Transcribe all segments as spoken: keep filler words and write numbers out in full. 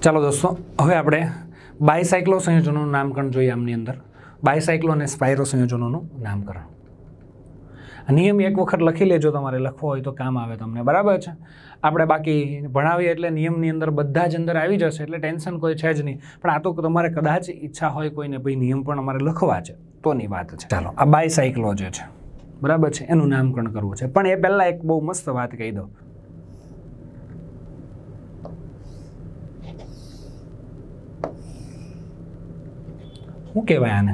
ચાલો દોસ્તો, હવે આપણે બાયસાયક્લો સંયોજનોનું નામકરણ જોઈએ. આમની અંદર બાયસાયક્લો અને સ્પાયરો સંયોજનોનું નામકરણ. નિયમ એક વખત લખી લેજો, તમારે લખવો હોય તો કામ આવે તમને, બરાબર છે. આપણે બાકી ભણાવીએ એટલે નિયમની અંદર બધા જ અંદર આવી જશે, એટલે ટેન્શન કોઈ છે જ નહીં. પણ આ તો તમારે કદાચ ઈચ્છા હોય કોઈને, ભાઈ નિયમ પણ અમારે લખવા છે તોની વાત છે. ચાલો, આ બાયસાયક્લો જે છે, બરાબર છે, એનું નામકરણ કરવું છે. પણ એ પહેલાં એક બહુ મસ્ત વાત કહી દઉં. શું કહેવાય આને?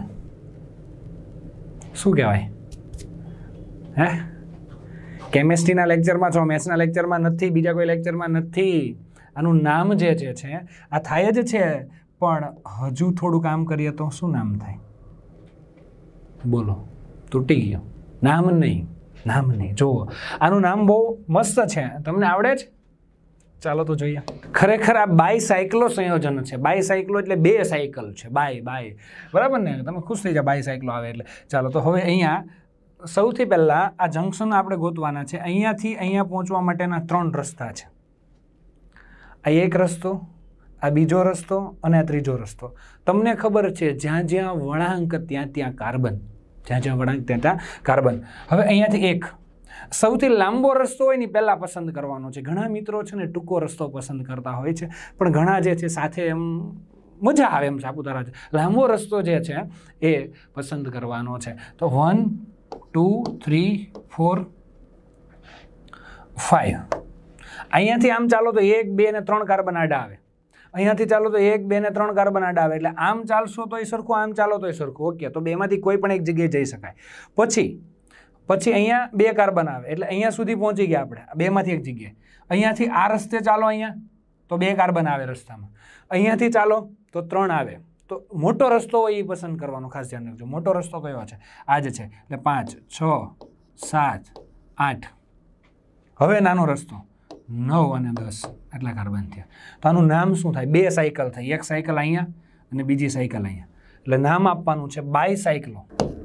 શું કહેવાય? હે, કેમેસ્ટ્રીના લેક્ચરમાં છો, મેથ્સના લેક્ચરમાં નથી, બીજા કોઈ લેક્ચરમાં નથી. આનું નામ જે છે આ થાય જ છે, પણ હજુ થોડું કામ કરીએ તો શું નામ થાય? બોલો, તૂટી ગયો. નામ નહીં, નામ નહીં. જુઓ, આનું નામ બહુ મસ્ત છે, તમને આવડે છે? ચાલો તો જોઈએ. ખરેખર આ બાયસાયક્લો સંયોજન છે. બાયસાયક્લો એટલે બે સાયકલ છે. બાય બાય, બરાબર ને? તમે ખુશ થઈ જાઓ બાયસાયક્લો આવે એટલે. ચાલો તો હવે અહીંયા સૌથી પહેલાં આ જંક્શન આપણે ગોતવાના છે. અહીંયાથી અહીંયા પહોંચવા માટેના ત્રણ રસ્તા છે. આ એક રસ્તો, આ બીજો રસ્તો અને આ ત્રીજો રસ્તો. તમને ખબર છે, જ્યાં જ્યાં વળાંક ત્યાં ત્યાં કાર્બન, જ્યાં જ્યાં વળાંક ત્યાં ત્યાં કાર્બન. હવે અહીંયાથી એક સૌથી લાંબો રસ્તો હોય ને પહેલાં પસંદ કરવાનો છે. ઘણા મિત્રો છે ને ટૂંકો રસ્તો પસંદ કરતા હોય છે, પણ ઘણા જે છે સાથે એમ મજા આવે એમ સાપુતારા છે, લાંબો રસ્તો જે છે એ પસંદ કરવાનો છે. તો one two three four five. અહીંયાથી આમ ચાલો તો એક બે ને ત્રણ કાર્બન આડા આવે. અહીંયાથી ચાલો તો એક બે ને ત્રણ કાર્બન આડા આવે. એટલે આમ ચાલશો તો એ સરખું, આમ ચાલો તો એ સરખું. ઓકે, તો બેમાંથી કોઈ પણ એક જગ્યાએ જઈ શકાય. પછી પછી અહીંયા બે કાર્બન આવે, એટલે અહીંયા સુધી પહોંચી ગયા આપણે, બેમાંથી એક જગ્યાએ. અહીંયાથી આ રસ્તે ચાલો, અહીંયા તો બે કાર્બન આવે રસ્તામાં. અહીંયાથી ચાલો તો ત્રણ આવે. તો મોટો રસ્તો હોય એ પસંદ કરવાનો, ખાસ ધ્યાન રાખજો. મોટો રસ્તો કયો છે? આ જ છે. એટલે પાંચ, છ, સાત, આઠ. હવે નાનો રસ્તો નવ અને દસ, એટલા કાર્બન થયા. તો આનું નામ શું થાય? બે સાયકલ થઈ. એક સાયકલ અહીંયા અને બીજી સાયકલ અહીંયા. એટલે નામ આપવાનું છે બાયસાયક્લો.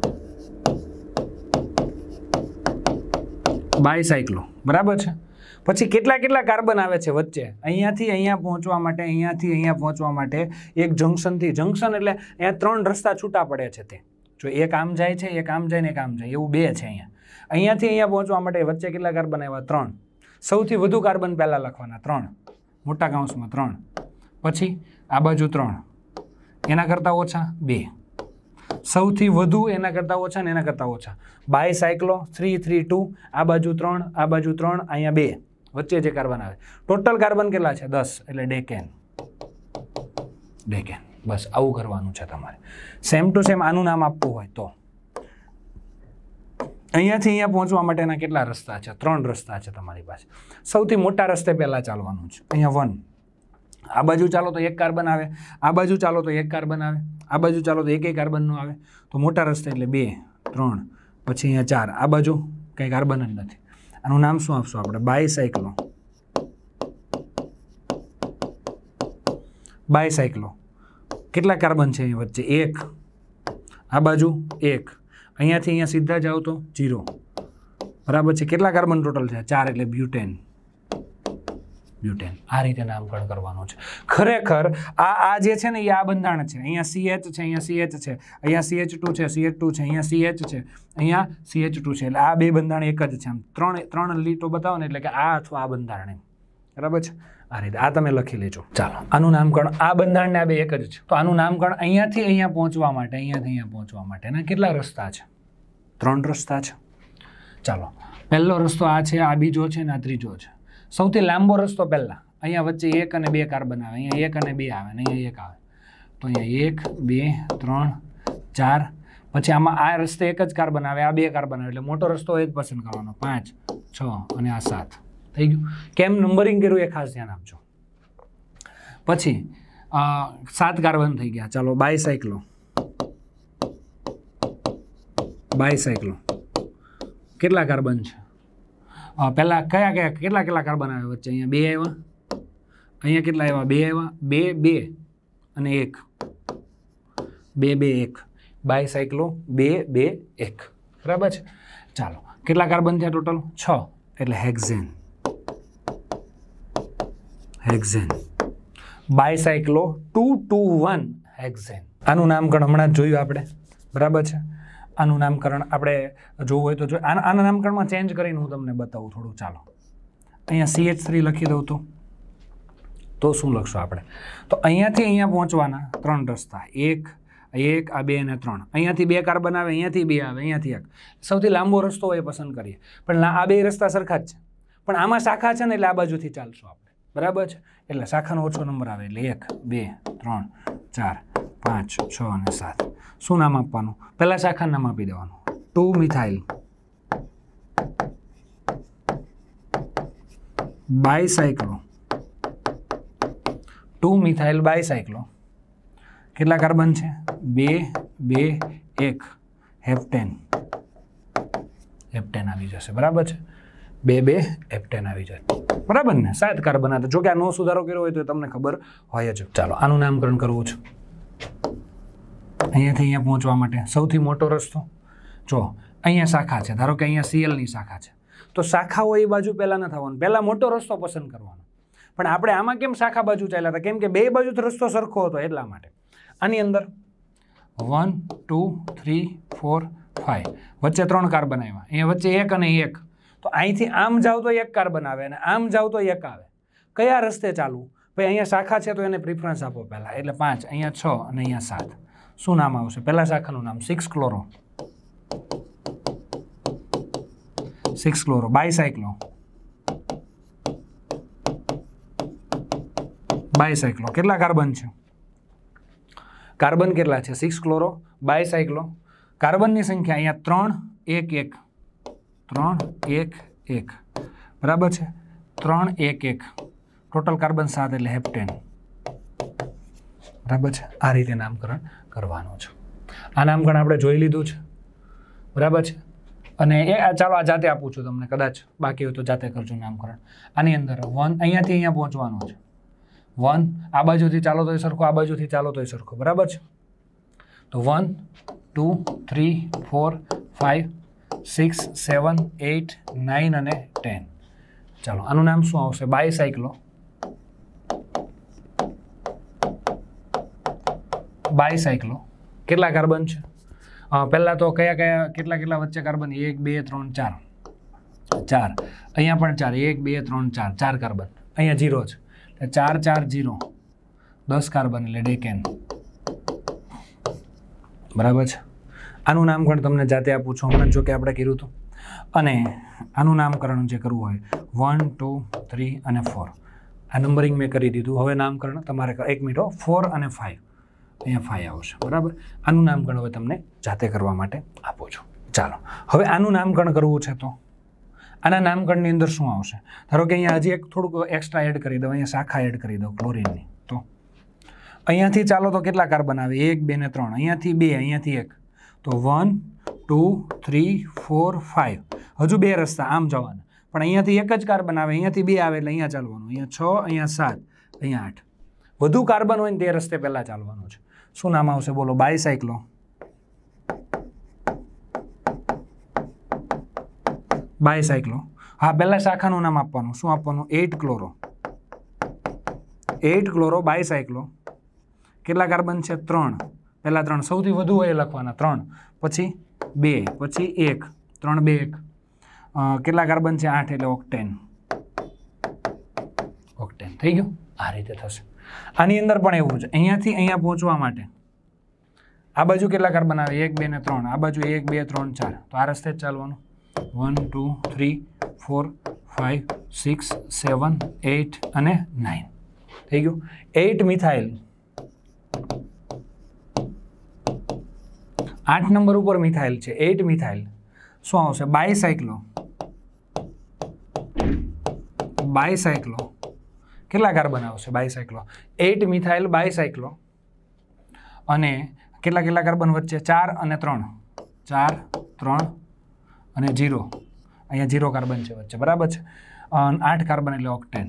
બાયસાયક્લો, બરાબર છે. પછી કેટલા કેટલા કાર્બન આવે છે વચ્ચે? અહીંયાથી અહીંયા પહોંચવા માટે, અહીંયાથી અહીંયા પહોંચવા માટે એક જંક્શનથી, જંક્શન એટલે અહીંયા ત્રણ રસ્તા છૂટા પડે છે. તે જો એક આમ જાય છે, એક આમ જાય ને એક આમ જાય, એવું બે છે અહીંયા. અહીંયાથી અહીંયા પહોંચવા માટે વચ્ચે કેટલા કાર્બન આવ્યા? ત્રણ. સૌથી વધુ કાર્બન પહેલાં લખવાના, ત્રણ, મોટા કૌંસમાં ત્રણ. પછી આ બાજુ ત્રણ, એના કરતાં ઓછા બે. સૌથી વધુ એના કરતાં ઓછા ને એના કરતાં ઓછા. Bicyclo three three two. આ બાજુ ત્રણ, આ બાજુ ત્રણ, અહીંયા બે, વચ્ચે જે કાર્બન આવે. ટોટલ કાર્બન કેટલા છે? દસ. એટલે ડેકેન. ડેકેન. બસ આવું કરવાનું છે તમારે. સેમ ટુ સેમ આનું નામ આપવું હોય તો. અહીંયાથી અહીંયા પહોંચવા માટેના કેટલા રસ્તા છે? ત્રણ રસ્તા છે તમારી પાસે. સૌથી મોટા રસ્તે પહેલાં ચાલવાનું છે. અહીંયા વન. આ બાજુ ચાલો તો એક કાર્બન આવે, આ બાજુ ચાલો તો એક કાર્બન આવે, આ બાજુ ચાલો તો એક એક કાર્બન નો આવે. તો મોટા રસ્તે એટલે બે, ત્રણ, પછી અહીંયા ચાર. આ બાજુ કંઈ કાર્બન જ નથી. આનું નામ શું આપશું આપણે? બાયસાયક્લો. બાયસાયક્લો. કેટલા કાર્બન છે અહીં વચ્ચે? એક. આ બાજુ એક. અહીંયાથી અહીંયા સીધા જાઓ તો જીરો, બરાબર છે. કેટલા કાર્બન ટોટલ છે? ચાર. એટલે બ્યુટેન. બ્યુટેન. આ રીતે નામકરણ કરવાનું છે. ખરેખર આ આ જે છે ને એ આ બંધારણ છે. અહીંયા સી એચ છે, અહીંયા સી એચ છે, અહીંયા સી એચ ટુ છે, સી એચ ટુ છે, અહીંયા સી એચ છે, અહીંયા સી એચ ટુ છે. એટલે આ બે બંધારણ એક જ છે. આમ ત્રણ ત્રણ લીટો બતાવો ને એટલે કે આ અથવા આ બંધારણ, એમ, બરાબર છે. આ રીતે આ તમે લખી લેજો. ચાલો, આનું નામકરણ, આ બંધારણને આ બે એક જ છે. તો આનું નામકરણ અહીંયાથી અહીંયા પહોંચવા માટે, અહીંયાથી અહીંયા પહોંચવા માટેના કેટલા રસ્તા છે? ત્રણ રસ્તા છે. ચાલો, પહેલો રસ્તો આ છે, આ બીજો છે ને આ ત્રીજો છે. સૌથી લાંબો રસ્તો પહેલાં. અહીંયા વચ્ચે એક અને બે કાર્બન આવે, અહીંયા એક અને બે આવે, ને અહીંયા એક આવે. તો અહીંયા એક, બે, ત્રણ, ચાર. પછી આમાં આ રસ્તે એક જ કાર્બન આવે, આ બે કાર્બન આવે. એટલે મોટો રસ્તો એ જ પસંદ કરવાનો. પાંચ, છ અને આ સાત. થઈ ગયું. કેમ નંબરિંગ કર્યું એ ખાસ ધ્યાન આપજો. પછી સાત કાર્બન થઈ ગયા. ચાલો, બાયસાયક્લો. બાયસાયક્લો. કેટલા કાર્બન છે? પહેલાં કયા કયા કેટલા કેટલા કાર્બન આવે વચ્ચે? અહીંયા બે આવ્યા, અહીંયા કેટલા આવ્યા? બે આવ્યા, બે બે અને એક. બે બે એક. બાયસાયક્લો બે બે એક, બરાબર છે. ચાલો, કેટલા કાર્બન થયા ટોટલ? છ. એટલે hexane. Hexane. Bicyclo two two one hexane. આનું નામકરણ હમણાં જ જોયું આપણે, બરાબર છે. આનું નામકરણ આપણે જોવું હોય તો જો આના આના નામકરણમાં ચેન્જ કરીને હું તમને બતાવું થોડું. ચાલો અહીંયા સી એચ થ્રી લખી દઉં તો તો શું લખશું આપણે? તો અહીંયાથી અહીંયા પહોંચવાના ત્રણ રસ્તા, એક એક આ બે અને ત્રણ. અહીંયાથી બે કાર્બન આવે, અહીંયાથી બે આવે, અહીંયાથી એક. સૌથી લાંબો રસ્તો હોય એ પસંદ કરીએ, પણ આ બે રસ્તા સરખા જ છે, પણ આમાં શાખા છે ને એટલે આ બાજુથી ચાલશું આપણે, બરાબર છે. એટલે શાખાનો ઓછો નંબર આવે એટલે એક બે ત્રણ ચાર પાંચ છ અને સાત. શું નામ આપવાનું? પહેલાં શાખાનું નામ આપી દેવાનું, two methyl bicyclo. Two methyl bicyclo. કેટલા કાર્બન છે? બે બે એક હેપ્ટેન. હેપ્ટેન આવી જશે, બરાબર છે. બે બે હેપ્ટેન આવી જાય, બરાબર ને. સાત કાર્બન હતા. જો કે આ નો સુધારો કર્યો હોય તો તમને ખબર હોય જ. ચાલો આનું નામકરણ કરવું છે. અહીંયાથી અહીંયા પહોંચવા માટે સૌથી મોટો રસ્તો જો અહીંયા શાખા છે, ધારો કે અહીંયા સીએલની શાખા છે, તો શાખા હોય એ બાજુ પહેલાં ન થવાનું, પહેલાં મોટો રસ્તો પસંદ કરવાનો. પણ આપણે આમાં કેમ શાખા બાજુ ચાલ્યા હતા? કેમ કે બે બાજુ રસ્તો સરખો હતો એટલા માટે. આની અંદર one two three four five વચ્ચે ત્રણ કાર્બન આવ્યા, અહીંયા વચ્ચે એક અને એક. તો અહીંથી આમ જાવ તો એક કાર્બન આવે અને આમ જાવ તો એક આવે. કયા રસ્તે ચાલવું? ભાઈ અહીંયા શાખા છે તો એને પ્રિફરન્સ આપો પહેલાં, એટલે પાંચ, અહીંયા છ અને અહીંયા સાત. શું નામ આવશે? પહેલાં શાખાનું નામ six chloro. Six chloro bicyclo. Bicyclo. કેટલા કાર્બન છે? કાર્બન કેટલા છે? Six chloro bicyclo. કાર્બનની સંખ્યા અહીંયા ત્રણ એક એક ત્રણ એક એક, બરાબર છે. ત્રણ એક એક ટોટલ કાર્બન સાત એટલે હેપ્ટેન, બરાબર છે. આ રીતે નામકરણ કરવાનું છે. આ નામકરણ આપણે જોઈ લીધું છે, બરાબર છે. અને એ ચાલો આ જાતે આપું છું તમને, કદાચ બાકી હોય તો જાતે કરજો નામકરણ. આની અંદર વન અહીંયાથી અહીંયા પહોંચવાનું છે. વન આ બાજુથી ચાલો તો એ સરખો, આ બાજુથી ચાલો તો એ સરખો, બરાબર છે. તો one two three four five six seven eight nine અને ટેન. ચાલો આનું નામ શું આવશે? બાયસાયક્લો. બાયસાયક્લો. કેટલા કાર્બન છે? પહેલાં તો કયા કયા કેટલા કેટલા વચ્ચે કાર્બન? એક બે ત્રણ ચાર ચાર. અહીંયા પણ ચાર, એક બે ત્રણ ચાર ચાર કાર્બન. અહીંયા જીરો છે એટલે ચાર ચાર જીરો, દસ કાર્બન એટલે ડેકેન, બરાબર છે. આનું નામકરણ તમને જાતે આપું છું, હમણાં જો કે આપણે કર્યું હતું. અને આનું નામકરણ જે કરવું હોય વન ટુ થ્રી અને ફોર, આ નંબરિંગ મેં કરી દીધું. હવે નામકરણ તમારે એક મિનિટ, ફોર અને ફાઇવ, અહીંયા ફાઇવ આવશે, બરાબર. આનું નામકરણ હવે તમને જાતે કરવા માટે આપું છું. ચાલો હવે આનું નામકરણ કરવું છે તો આના નામકરણની અંદર શું આવશે? ધારો કે અહીંયા હજી એક થોડુંક એક્સ્ટ્રા એડ કરી દઉં, અહીંયા શાખા એડ કરી દઉં ક્લોરીનની. તો અહીંયાથી ચાલો તો કેટલા કાર્બન આવે? એક બે ને ત્રણ. અહીંયાથી બે, અહીંયાથી એક. તો one two three four five. હજુ બે રસ્તા આમ જવાના, પણ અહીંયાથી એક જ કાર્બન આવે, અહીંયાથી બે આવે એટલે અહીંયા ચાલવાનું. અહીંયા છ, અહીંયા સાત, અહીંયા આઠ. વધુ કાર્બન હોય ને તે રસ્તે પહેલાં ચાલવાનું છે. શું નામ આવશે બોલો? બાયસાયક્લો. બાયસાયક્લો. હા, પહેલાં શાખાનું નામ આપવાનું. શું આપવાનું? Eight chloro. Eight chloro bicyclo. કેટલા કાર્બન છે? ત્રણ. પહેલાં ત્રણ, સૌથી વધુ હોય એ લખવાના ત્રણ, પછી બે, પછી એક, ત્રણ બે એક. કેટલા કાર્બન છે? આઠ એટલે ઓક્ટેન. ઓક્ટેન થઈ ગયું. આ રીતે થશે. આની અંદર પણ એવું છે, અહીંયાથી અહીંયા પહોંચવા માટે આ બાજુ કેટલા કાર્બન આવે? એક બે ને ત્રણ. આ બાજુ એક બે ત્રણ ચાર. તો આ રસ્તે જ ચાલવાનું. One two three four five six seven eight અને નાઇન. થઈ ગયું. Eight methyl. આઠ નંબર ઉપર મિથાઇલ છે. Eight methyl. શું આવશે? બાયસાયક્લો. બાયસાયક્લો. કેટલા કાર્બન આવશે? બાયસાયક્લો. Eight methyl bicyclo. અને કેટલા કેટલા કાર્બન વચ્ચે? ચાર અને ત્રણ. ચાર ત્રણ અને જીરો. અહીંયા જીરો કાર્બન છે વચ્ચે, બરાબર છે. આઠ કાર્બન એટલે ઓક્ટેન.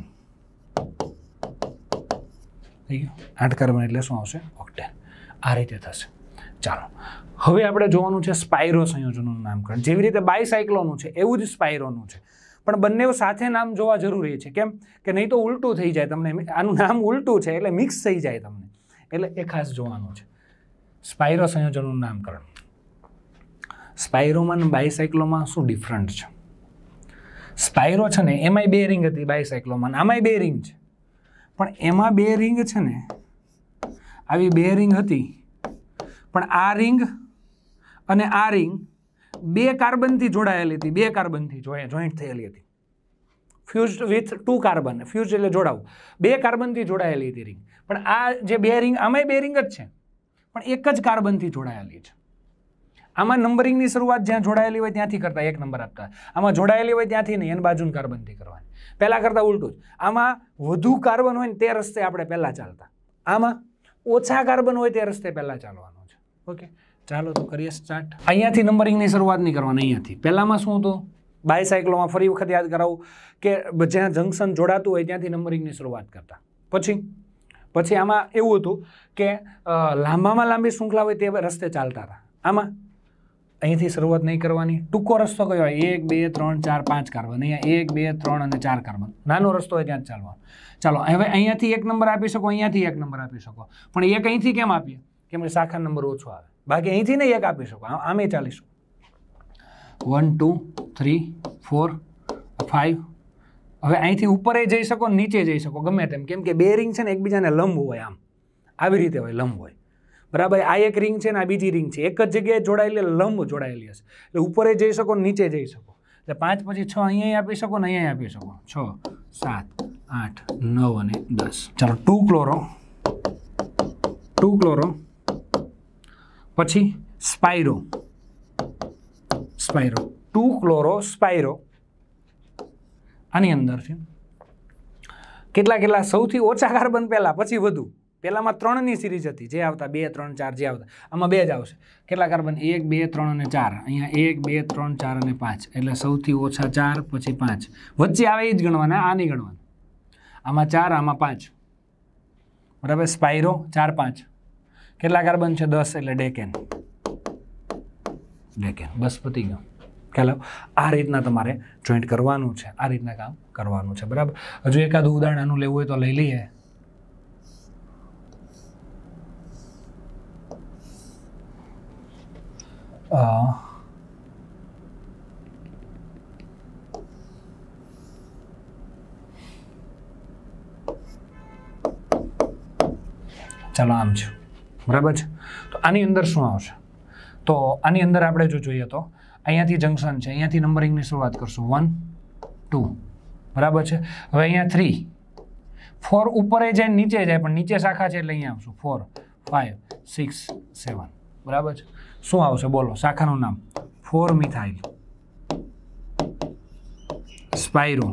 થઈ ગયું. આઠ કાર્બન એટલે શું આવશે? ઓક્ટેન. આ રીતે થશે. ચાલો હવે આપણે જોવાનું છે સ્પાયરો સંયોજનોનું નામકરણ. જેવી રીતે બાયસાયક્લોનું છે એવું જ સ્પાયરોનું છે, પણ બંને સાથે નામ જોવા જરૂરી છે. કેમ કે નહીં તો ઉલટું થઈ જાય તમને. આનું નામ ઉલટું છે એટલે મિક્સ થઈ જાય તમને, એટલે એ ખાસ જોવાનું છે. સ્પાઇરો સંયોજનનું નામકરણ. સ્પાઇરોમાં અને બાયસાયક્લોમાં શું ડિફરન્ટ છે? સ્પાઇરો છે ને એમાંય બે રિંગ હતી બાયસાયક્લોમાં, આમાંય બે રિંગ છે, પણ એમાં બે રિંગ છે ને આવી બે રિંગ હતી, પણ આ રિંગ અને આ રિંગ બે કાર્બનથી જોડાયેલી હતી, બે કાર્બનથી જોઈન્ટ થયેલી હતી. Fused with two carbon, fuse એટલે જોડાવું, બે કાર્બનથી જોડાયેલી હતી રિંગ. પણ આ જે બે રિંગ, આમાંય બે રિંગ જ છે, પણ એક જ કાર્બનથી જોડાયેલી છે. આમાં નંબરિંગની શરૂઆત જ્યાં જોડાયેલી હોય ત્યાંથી કરતા એક નંબર આપતા, આમાં જોડાયેલી હોય ત્યાંથી નહીં, એની બાજુની કાર્બનથી કરવાની. પહેલાં કરતાં ઉલટું જ. આમાં વધુ કાર્બન હોય ને તે રસ્તે આપણે પહેલાં ચાલતા, આમાં ઓછા કાર્બન હોય તે રસ્તે પહેલાં ચાલવાનું છે. ઓકે, ચાલો તો કરીએ સ્ટાર્ટ. અહીંયાથી નંબરિંગની શરૂઆત નહીં કરવાની, અહીંયાથી. પહેલાંમાં શું હતું? બાયસાયક્લોમાં ફરી વખત યાદ કરાવું કે જ્યાં જંક્શન જોડાતું હોય ત્યાંથી નંબરિંગની શરૂઆત કરતા. પછી પછી આમાં એવું હતું કે લાંબામાં લાંબી શૃંખલા હોય તે રસ્તે ચાલતા હતા. આમાં અહીંથી શરૂઆત નહીં કરવાની. ટૂંકો રસ્તો કયો હોય? એક બે ત્રણ ચાર પાંચ કાર્બન. અહીંયા એક બે ત્રણ અને ચાર કાર્બન. નાનો રસ્તો હોય ત્યાં જ ચાલવાનો. ચાલો હવે અહીંયાથી એક નંબર આપી શકો, અહીંયાથી એક નંબર આપી શકો, પણ એક અહીંથી કેમ આપીએ? કેમ કે શાખા નંબર ઓછો આવે. બાકી અહીંથી નહીં એક આપી શકો, આમે ચાલીશું. One two three four five. હવે અહીંથી ઉપર જઈ શકો, નીચે જઈ શકો, ગમે તેમ. કેમ કે બે રિંગ છે ને એકબીજાને લંબ હોય, આમ આવી રીતે હોય, લંબ હોય. બરાબર? આ એક રિંગ છે ને આ બીજી રિંગ છે, એક જ જગ્યાએ જોડાયેલી, લંબ જોડાયેલી હશે. એટલે ઉપર જઈ શકો, નીચે જઈ શકો. એટલે પાંચ પછી છ અહીંયા આપી શકો ને અહીંયા આપી શકો. છ, સાત, આઠ, નવ અને દસ. ચાલો ટુ ક્લોરો, ટુ ક્લોરો, પછી સ્પાઇરો, સ્પાઇરો, ટુ ક્લોરો સ્પાઇરો. આની અંદરથી કેટલા કેટલા સૌથી ઓછા કાર્બન પહેલા, પછી વધુ. પહેલામાં ત્રણની સિરીઝ હતી, જે આવતા બે ત્રણ ચાર જે આવતા, આમાં બે જ આવશે. કેટલા કાર્બન? એક બે ત્રણ અને ચાર. અહીંયા એક બે ત્રણ ચાર અને પાંચ, એટલે સૌથી ઓછા ચાર, પછી પાંચ. વચ્ચે આવે એ જ ગણવાના, આ નહીં ગણવાના. આમાં ચાર, આમાં પાંચ. બરાબર? સ્પાઇરો ચાર પાંચ. કેટલા કાર્બન છે? દસ, એટલે ડેકેન, ડેકેન. બસ પતી ગયો. ખ્યાલ? આ રીતના તમારે જોઈન્ટ કરવાનું છે, આ રીતના કામ કરવાનું છે. બરાબર? હજુ એકાદું ઉદાહરણ આનું લેવું હોય તો લઈ લઈએ. ચાલો આમ છે. બરાબર છે? તો આની અંદર શું આવશે? તો આની અંદર આપણે જો જોઈએ તો અહીંયાથી જંક્શન છે, અહીંયાથી નંબરિંગની શરૂઆત કરશું. One two. બરાબર છે? હવે અહીંયા થ્રી ફોર ઉપર જાય, નીચે જાય, પણ નીચે શાખા છે એટલે અહીંયા આવશું. Four five six seven. બરાબર છે? શું આવશે બોલો? શાખાનું નામ ફોર મિથાઇલ સ્પાઇરો.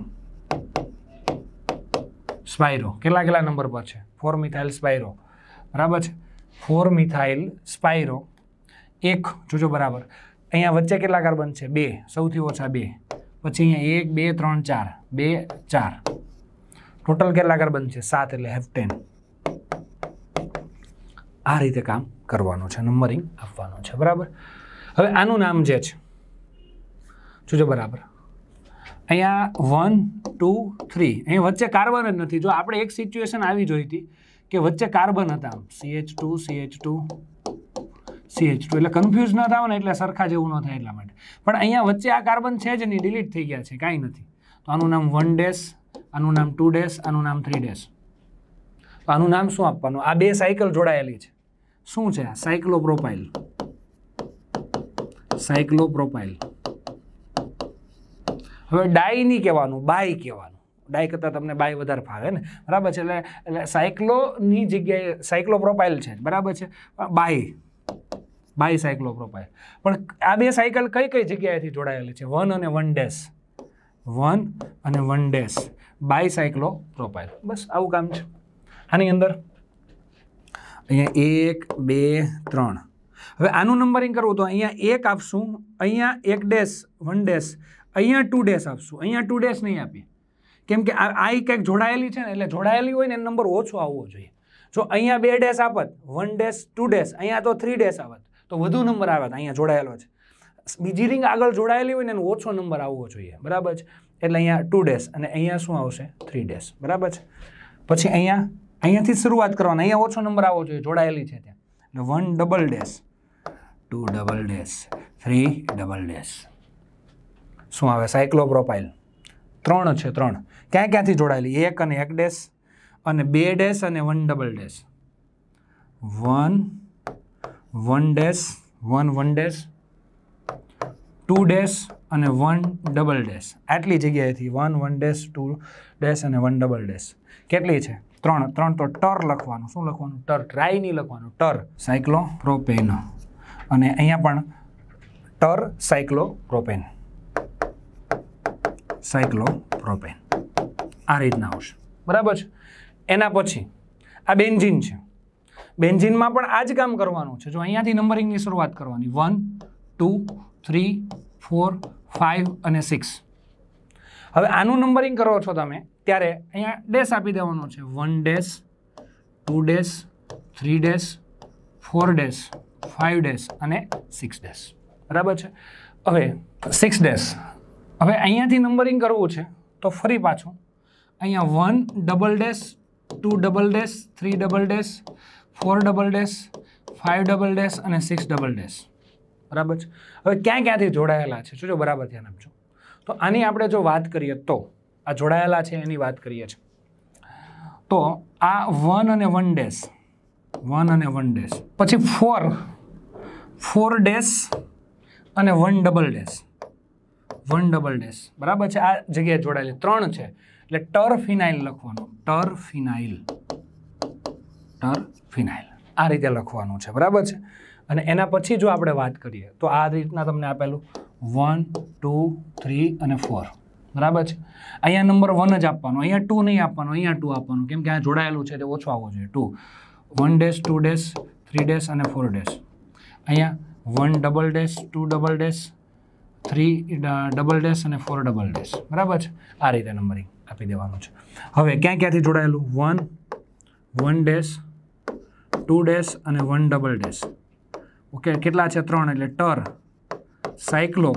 સ્પાઇરો કેટલા કેટલા નંબર પર છે? Four methyl spiro. બરાબર છે? Four methyl spiro. એક જોજો. બરાબર? અહીંયા વચ્ચે કેટલા કાર્બન છે? બે, સૌથી ઓછા બે. પછી અહીંયા એક બે ત્રણ ચાર, બે ચાર. ટોટલ કેટલા કાર્બન છે? સાત, એટલે હેપ્ટેન. આ રીતે કામ કરવાનું છે, નંબરિંગ આપવાનું છે. બરાબર? હવે આનું નામ જે છે જોજો. બરાબર? અહીંયા વન ટુ થ્રી, અહીં વચ્ચે કાર્બન જ નથી. જો આપણે એક સિચ્યુએશન આવી જોઈ હતી કે વચ્ચે કાર્બન હતા, આમ C H two C H two C H two, એટલે કન્ફ્યુઝ ન થાવ ને, એટલે સરખા જેવું ન થાય એટલા માટે. પણ અહીંયા વચ્ચે આ કાર્બન છે જ નહીં, ડિલીટ થઈ ગયા છે, કાંઈ નથી. તો આનું નામ વન ડેશ, આનું નામ ટુ ડેશ, આનું નામ થ્રી ડેશ. તો આનું નામ શું આપવાનું? આ બે સાયકલ જોડાયેલી છે. શું છે? સાયક્લોપ્રોપાઇલ, સાયક્લોપ્રોપાઇલ. હવે ડાય નહીં કહેવાનું, બાય કહેવાનું. ડાય કરતાં તમને બાય વધારે ફાવે ને? બરાબર છે? એટલે એટલે સાયક્લોની જગ્યાએ સાયક્લોપ્રોપાઇલ છે. બરાબર છે? Bi, bicyclopropyl. પણ આ બે સાયકલ કઈ કઈ જગ્યાએથી જોડાયેલી છે? વન અને વન ડેશ, વન અને વન ડેશ, બાય સાયક્લોપ્રોપાઇલ. બસ આવું કામ છે આની અંદર. અહીંયા એક બે ત્રણ. હવે આનું નંબરિંગ કરવું તો અહીંયા એક આપશું, અહીંયા એક ડેશ, વન ડેશ, અહીંયા ટુ ડેશ આપશું. અહીંયા ટુ ડેશ નહીં આપીએ, કેમ કે આ કંઈક જોડાયેલી છે ને, એટલે જોડાયેલી હોય ને એનો નંબર ઓછો આવવો જોઈએ. જો અહીંયા બે ડેશ આપત, વન ડેશ ટુ ડેશ, અહીંયા તો થ્રી ડેશ આવત, તો વધુ નંબર આવત. અહીંયા જોડાયેલો છે. બીજી રિંગ આગળ જોડાયેલી હોય ને એનો ઓછો નંબર આવવો જોઈએ, બરાબર છે. એટલે અહીંયા ટુ ડેશ અને અહીંયા શું આવશે થ્રી ડેશ, બરાબર છે. પછી અહીંયા અહીંયાથી શરૂઆત કરવાની, અહીંયા ઓછો નંબર આવવો જોઈએ, જોડાયેલી છે ત્યાં. એટલે one double dash, two double dash, three double dash. શું આવે સાયક્લોપ્રોપાઇલ ત્રણ છે, ત્રણ ક્યાં ક્યાંથી જોડાયેલી? એક અને એક ડેશ અને બે ડેશ અને one double dash, one one dash, one one dash, two dash અને વન ડબલ ડેશ. આટલી જગ્યાએથી one one dash, two dash અને વન ડબલ ડેશ કેટલી છે? ત્રણ. ત્રણ તો ટર લખવાનું. શું લખવાનું? ટર. ટ્રાય નહીં લખવાનું, ટર. સાયક્લોપ્રોપેન. અને અહીંયા પણ ટર સાયક્લોપ્રોપેન, સાયક્લોપ્રોપેન આ રીતના આવશે, બરાબર છે. એના પછી આ બેન્ઝીન છે. બેન્ઝીનમાં પણ આ જ કામ કરવાનું છે. જો અહીંયાથી નંબરિંગની શરૂઆત કરવાની, one two three four five અને સિક્સ. હવે આનું નંબરિંગ કરો છો તમે ત્યારે અહીંયા ડેશ આપી દેવાનો છે. One dash, two dash, three dash, four dash, five dash અને સિક્સ ડેશ, બરાબર છે. હવે સિક્સ ડેશ, હવે અહીંયાથી નંબરિંગ કરવું છે તો ફરી પાછું અહીંયા one double dash, two double dash, three double dash, four double dash, five double dash અને સિક્સ ડબલ ડેશ, બરાબર છે. હવે ક્યાં ક્યાંથી જોડાયેલા છે જોજો, બરાબર ધ્યાન આપજો. તો આની આપણે જો વાત કરીએ તો આ જોડાયેલા છે એની વાત કરીએ છીએ તો આ વન અને વન ડેશ, વન અને વન ડેશ, પછી ફોર, ફોર ડેશ અને one double dash, one double dash, બરાબર છે. આ જગ્યાએ જોડાયેલી ત્રણ છે એટલે ટર ફિનાઇલ લખવાનું, ટર ફિનાઇલ, ટર ફિનાઇલ આ રીતે લખવાનું છે, બરાબર છે. અને એના પછી જો આપણે વાત કરીએ તો આ રીતના તમને આપેલું વન ટુ થ્રી અને ફોર, બરાબર છે. અહીંયા નંબર વન જ આપવાનો, અહીંયા ટુ નહીં આપવાનો, અહીંયા ટુ આપવાનું, કેમ કે આ જોડાયેલું છે તે ઓછો આવવો જોઈએ. Two, one dash, two dash, three dash અને ફોર ડેશ. અહીંયા one double dash, two double dash, three double dash અને ફોર ડબલ ડેશ, બરાબર છે. આ રીતે નંબરિંગ આપી દેવાનું છે. હવે ક્યાં ક્યાંથી જોડાયેલું? One, one dash, two dash અને વન ડબલ ડેશ. ઓકે, કેટલા છે? ત્રણ. એટલે ટર, cyclo,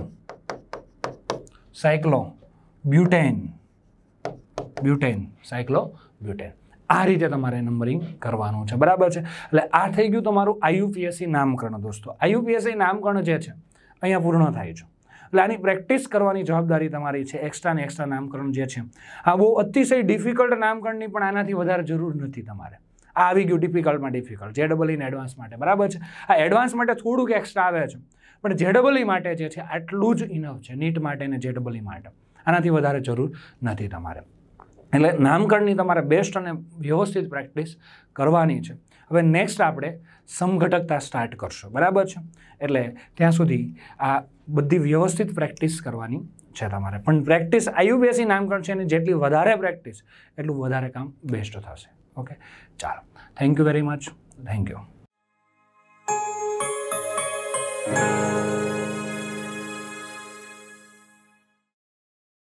cyclobutane, butane, cyclobutane. આ રીતે તમારે નંબરિંગ કરવાનું છે, બરાબર છે. એટલે આ થઈ ગયું તમારું આઈયુપીએસસી નામકરણ દોસ્તો. આઈયુપીએસસી નામકરણ જે છે અહીંયા પૂર્ણ થાય છે. એટલે આની પ્રેક્ટિસ કરવાની જવાબદારી તમારી છે. એક્સ્ટ્રા ને એક્સ્ટ્રા નામકરણ જે છે આ બહુ અતિશય ડિફિકલ્ટ નામકરણની પણ આનાથી વધારે જરૂર નથી તમારે. આ આવી ગયું ડિફિકલ્ટમાં ડિફિકલ્ટ, જે ડબલ ઈને એડવાન્સ માટે, બરાબર છે. આ એડવાન્સ માટે થોડુંક એક્સ્ટ્રા આવે છે પણ જે ડબલ ઈ માટે જે છે આટલું જ ઇનફ છે. નીટ માટે ને જે ડબલ ઈ માટે આનાથી વધારે જરૂર નથી તમારે. એટલે નામકરણની તમારે બેસ્ટ અને વ્યવસ્થિત પ્રેક્ટિસ કરવાની છે. હવે નેક્સ્ટ આપણે સમઘટકતા સ્ટાર્ટ કરશો, બરાબર છે. એટલે ત્યાં સુધી આ બધી વ્યવસ્થિત પ્રેક્ટિસ કરવાની છે તમારે. પણ પ્રેક્ટિસ આઈયુપીએસસી નામકરણ છે અને જેટલી વધારે પ્રેક્ટિસ એટલું વધારે કામ બેસ્ટ થશે. ઓકે, ચાલો, thank you very much, thank you.